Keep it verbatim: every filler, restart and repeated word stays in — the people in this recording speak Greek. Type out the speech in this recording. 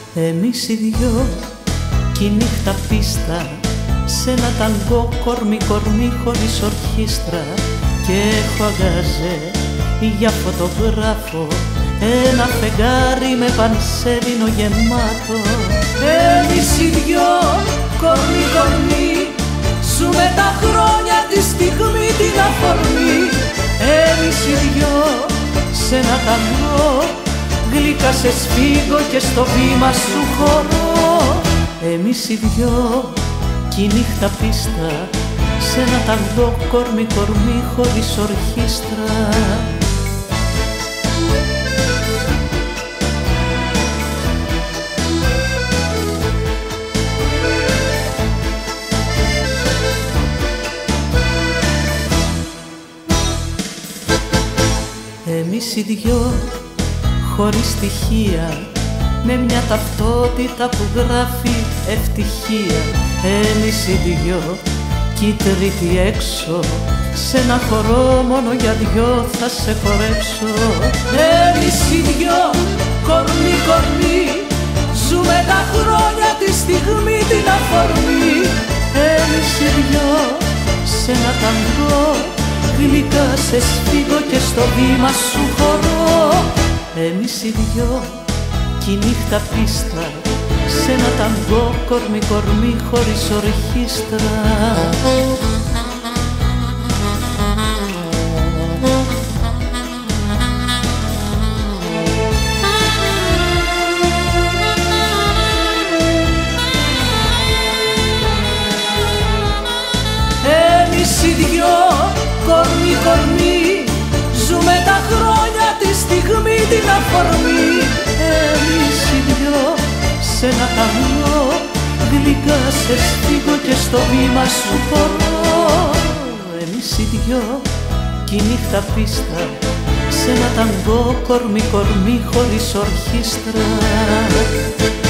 Εμείς οι δυο κι η νύχτα πίστα σε ένα ταγκό κορμί κορμί χωρίς ορχήστρα. Και έχω αγάζε για φωτογράφο ένα φεγγάρι με πανσέλινο γεμάτο. Εμείς οι δυο κορμί κορμί ζούμε τα χρόνια, τη στιγμή, την αφορμή. Εμείς οι δυο σε ένα ταγκό γλυκά σε σφίγγω και στο βήμα σου χωρώ. Εμείς οι δυο κι η νύχτα πίστα σε ένα ταγκό κορμί κορμί χωρίς ορχήστρα. Εμείς οι δυο χωρίς στοιχεία με μια ταυτότητα που γράφει ευτυχία. Εμείς οι δυο κι η τρίτη έξω σε ένα χορό μόνο για δυο θα σε χορέψω. Εμείς οι δυο κορμί κορμί ζούμε τα χρόνια, τη στιγμή, την αφορμή. Εμείς οι δυο σε ένα ταγκό γλυκά σε σφίγγω και στο βήμα σου χωρώ. Εμείς οι δυο κι η νύχτα πίστα σε ένα ταγκό κορμί κορμί χωρίς ορχήστρα. Εμείς οι δυο κορμί κορμί ζούμε τα χρόνια, τη στιγμή, την αφορμή. Εμείς οι δυο σε ένα ταγκό γλυκά σε σφίγγω και στο βήμα σου χωρώ. Εμείς οι δυο κι η νύχτα πίστα σε ένα ταγκό κορμί κορμί χωρίς ορχήστρα.